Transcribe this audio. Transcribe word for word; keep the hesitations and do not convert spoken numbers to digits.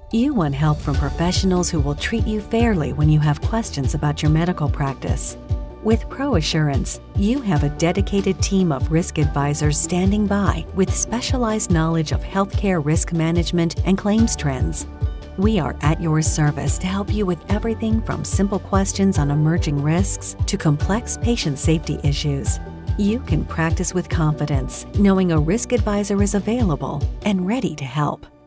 You want help from professionals who will treat you fairly when you have questions about your medical practice. With ProAssurance, you have a dedicated team of risk advisors standing by with specialized knowledge of healthcare risk management and claims trends. We are at your service to help you with everything from simple questions on emerging risks to complex patient safety issues. You can practice with confidence, knowing a risk advisor is available and ready to help.